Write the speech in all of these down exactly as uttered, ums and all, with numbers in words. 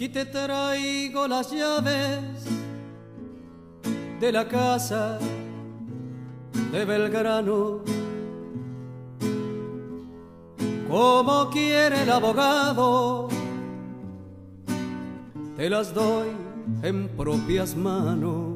Aquí te traigo las llaves de la casa de Belgrano. Como quiere el abogado, te las doy en propias manos.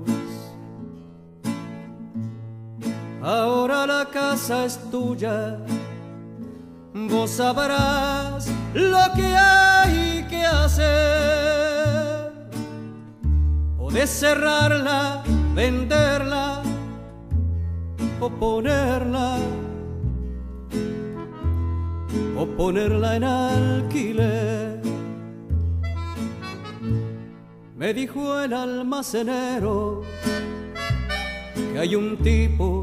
Ahora la casa es tuya, vos sabrás lo que hay que hacer. Podés cerrarla, venderla o ponerla, o ponerla en alquiler. Me dijo el almacenero que hay un tipo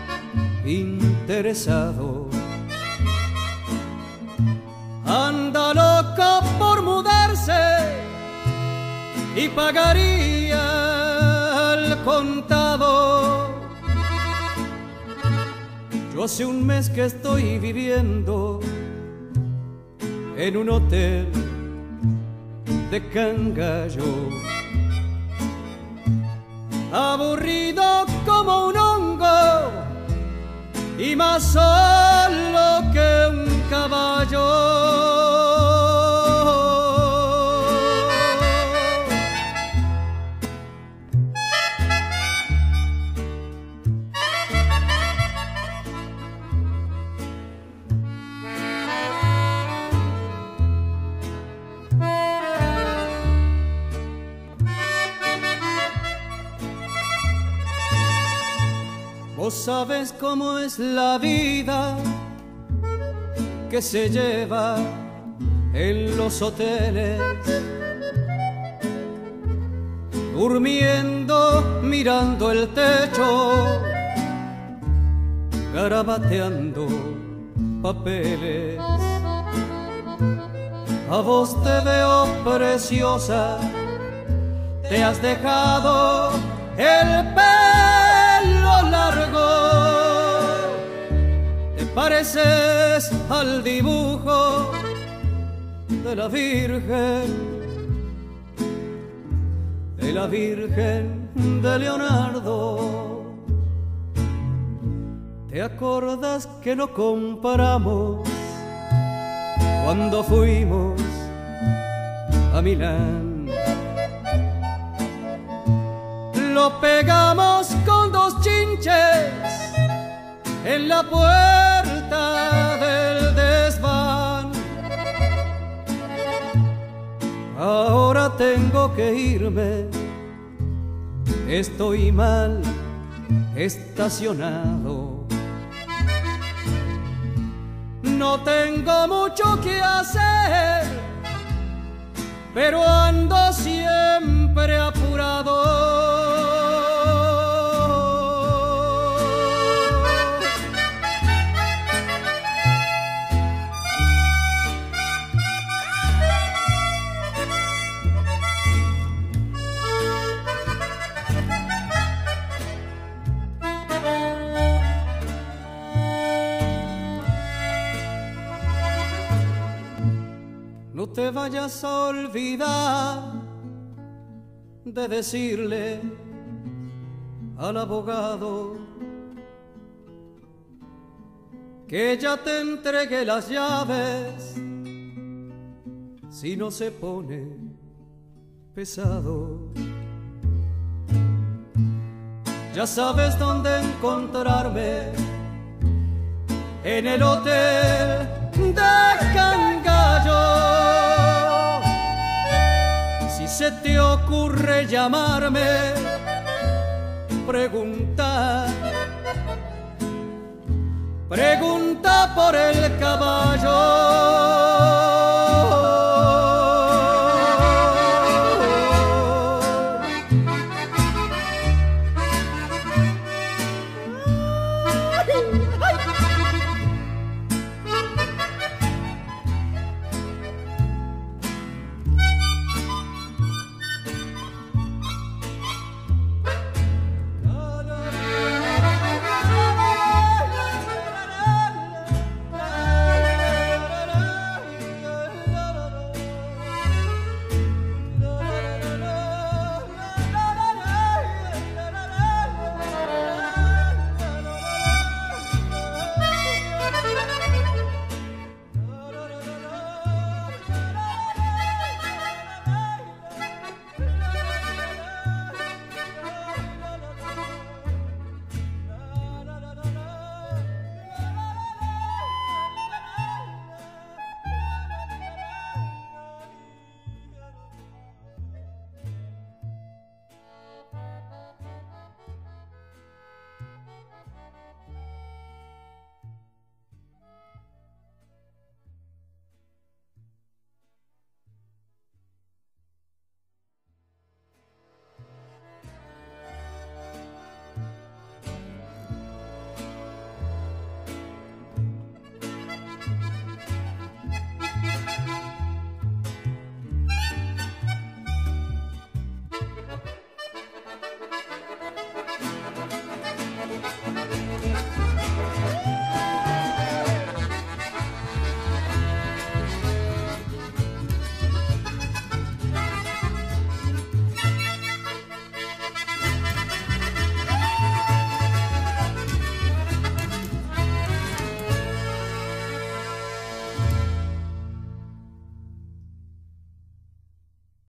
interesado, anda loco por mudarse y pagaría al contado. Yo hace un mes que estoy viviendo en un hotel de Cangallo, aburrido como un hongo y más solo que un caballo. Vos sabes cómo es la vida que se lleva en los hoteles, durmiendo, mirando el techo, garabateando papeles. A vos te veo preciosa, te has dejado el pelo largo, te pareces al dibujo de la Virgen, de la Virgen de Leonardo. ¿Te acordás que no comparamos cuando fuimos a Milán? Lo pegamos con dos chinches en la puerta del desván. Ahora tengo que irme, estoy mal estacionado. No tengo mucho que hacer, pero ando siempre apurado. No te vayas a olvidar de decirle al abogado que ya te entregué las llaves, si no se pone pesado. Ya sabes dónde encontrarme, en el hotel de Cangallo. Si se te ocurre llamarme, pregunta, pregunta por el caballo.